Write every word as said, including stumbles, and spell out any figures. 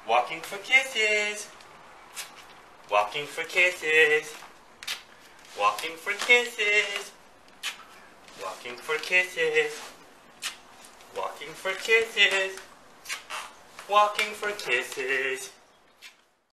Walking for kisses. Walking for kisses. Walking for kisses. Walking for kisses. Walking for kisses. Walking for kisses.